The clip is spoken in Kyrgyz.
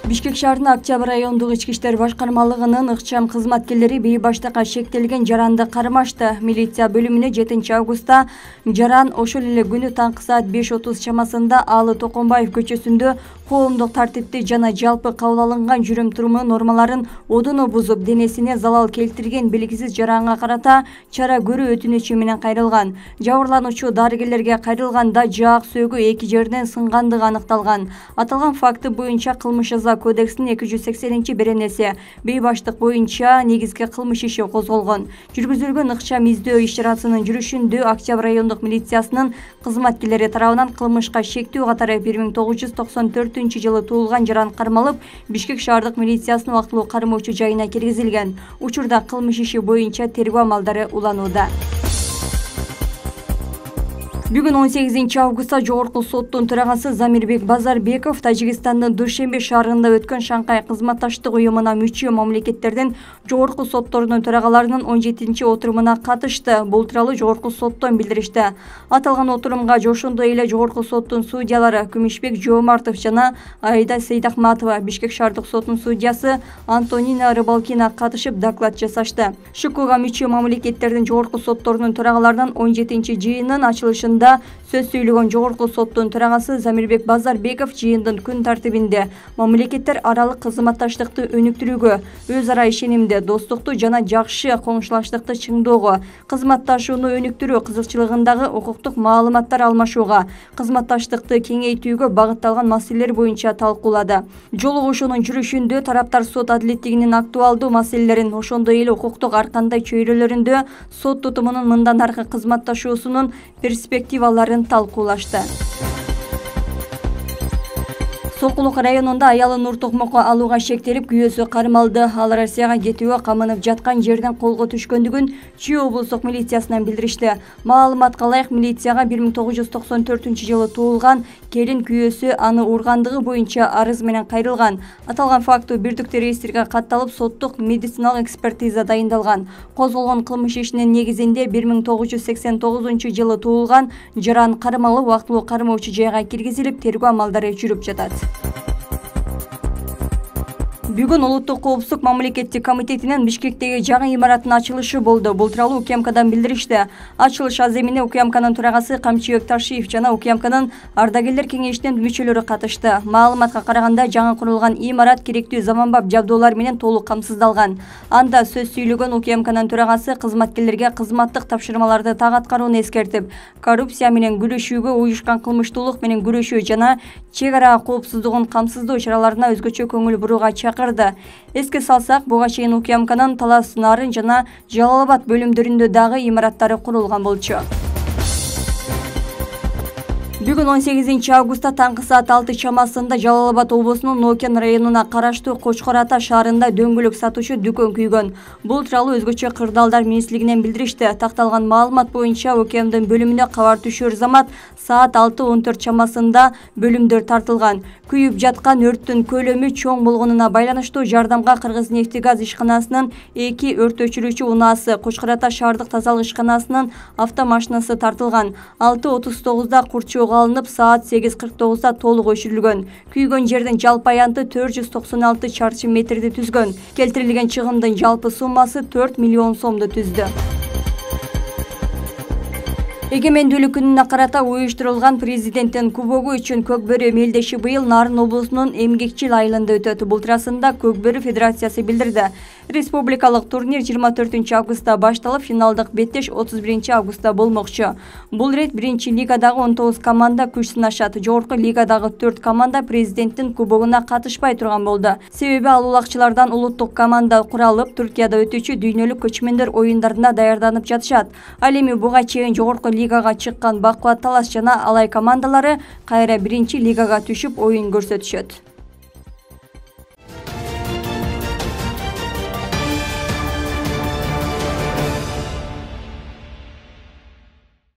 Бишкек шаарынын Октябрь райондук ички иштер башкармалыгынын ыкчам кызматкерлери бейбаштыкка шектелген жаранды кармашты. Милиция бөлүмүнө 7 августта жаран ошол эле күнү таңкы саат 5:30 чамасында Алы Токонбаев көчөсүндө коомдук тартипти жана жалпы кабыл алынган жүрүм-туруму нормаларын одоно бузуп, денесине залал келтирген белгисиз жаранга карата чара көрүү өтүнүчү менен кайрылган. Жабырлануучу дарыгерлерге кайрылганда жаак сөөгү 2 жерден сынгандыгы аныкталган. Аталган факты боюнча кылмыш жаза кодексинин 280-беренеси бейбаштык боюнча негизги кылмыш иши козголгон. Жүргүзүлгөн ыкчам издөө иш-чарасынын жүрүшүндө Октябрь райондук милициясынын кызматкерлери тарабынан кылмышка шектүү катары 1994-жылы туулган жаран кармалып, Бишкек шаардык милициясынын убактылуу кармоочу жайына киргизилген. Учурда кылмыш иши боюнча тергөө амалдары уланууда. Бүгүн 18 августта Жогорку соттун төрагасы Замирбек Базарбеков Тажикстандын Душенбе шаарында өткөн Шанхай кызматташтык уюмуна мүчө мамлекеттердин жогорку сотторунун төрагаларынын 17-отурумуна катышты. Бул тууралуу Жогорку соттон билдиришти. Аталган отурумга ошондой эле Жогорку соттун судьялары Күмүшбек Жоомартов жана Айда Сейдахматова, Бишкек шаардык сотунун судьясы Антонина Рыбалкина катышып доклад жасашты. ШКга мүчө мамлекеттердин жогорку сотторунун төрагаларынын 17-жыйынынын ачылышында сөз сүйлөгөн Жогорку соттун төрагасы Замирбек Базарбеков жыйындын күн тартибинде мамлекеттер аралык кызматташтыкты өнүктүрүүгө, өз ара ишенимди, достукту жана жакшы коңшулаштыкты чыңдоого, кызматташууну өнүктүрүү кызыкчылыгындагы укуктук маалыматтар алмашууга, кызматташтыкты кеңейтүүгө багытталган маселелер боюнча талкуулады. Жолугушуунун жүрүшүндө тараптар сот адилеттигинин актуалдуу маселелерин, ошондой эле укуктук ар кандай чөйрөлөрүндө сот тутумунун мындан аркы кызматташуусунун перспективаларын талкуулашты. Сокулук районунда аялы Нур Токмокко алууга шектелип, күйөөсү кармалды. Ал Россияга кетүүгө камынып жаткан жерден колго түшкөндүгүн Чүй облустук милициясынан билдиришти. Маалыматка ылайык, милицияга 1994-жылы туулган келин күйөөсү аны ургандыгы боюнча арыз менен кайрылган. Аталган факту бирдиктүү реестрге катталып, соттук медициналык экспертиза дайындалган. Козголгон кылмыш ишинин негизинде 1989-жылы туулган жаран кармалып, убактылуу кармоочу жайга киргизилип, тергөө амалдары жүрүп жатат. Бүгүн Улуттук коопсуздук мамлекеттик комитетинин Бишкектеги жаңы имараттын ачылышы болду. Бул тууралуу УКМКдан билдиришти. Ачылыш аземине УКМКнын төрагасы Камчыбек Ташиев жана УКМКнын ардагерлер кеңешинин мүчөлөрү катышты. Маалыматка караганда, жаңы курулган имарат керектүү заманбап жабдуулар менен толук камсыздалган. Анда сөз сүйлөгөн УКМКнын төрагасы кызматкерлерге кызматтык тапшырмаларды так аткарууну эскертип, коррупция менен күрөшүүгө, уюшкан кылмыштуулук менен күрөшүү жана чек ара коопсуздугун камсыздоо чараларына өзгөчө көңүл бурууга чакырды. Эске салсак, буга чейин УКМКнын Талас, Нарын жана Жалал Абад бөлүмдөрүндө дагы имараттары курулган болчу. Бүгүн 18 августта таңкы саат 6 чамасында Жалал Абад облусунун Нокен районуна караштуу Кочкор Ата шаарында дөңгөлөк сатуучу дүкөн күйгөн. Бул тууралуу өзгөчө кырдаалдар министрлигинен билдиришти. Такталган маалымат боюнча УКМдын бөлүмүнө кабар түшөр замат саат 6:14 чамасында бөлүмдөр тартылган. Күйүп жаткан өрттүн көлөмү чоң болгонуна байланыштуу жардамга Кыргыз-нефтегаз ишканасынын 2 өрт өчүрүүчү унаасы, Кочкор Ата шаардык тазалык ишканасынын автомашинасы тартылган. 6:39да курчоого алынып, саат 8:49да толук өчүрүлгөн. Күйгөн жердин жалпы аянты 496 чарчы метрди түзгөн. Келтирилген чыгымдын жалпы суммасы 4 миллион сомду түздү. Эгемендүүлүк күнүнө карата уюштурулган президенттин кубогу үчүн Көкбөрү мелдеши быйыл Нарын облусунун Эмгекчил айылында өтөт. Бул туурасында Көкбөрү федерациясы билдирди. Республикалык турнир 24 августта башталып, финалдык беттеш 31 августта болмокчу. Бул рет 1-лигадагы 19 команда күч сынашат. Жогорку лигадагы 4 команда президенттин кубогуна катышпай турган болду. Себеби ал улакчылардан улуттук команда куралып, Түркияда өтүүчү дүйнөлүк көчмөндөр оюндарына даярданып жатышат. Ал эми буга чейин жогорку лигага чыккан Бакубат Талас жана Алай командалары кайра 1-лигага түшүп оюн көрсөтүшөт.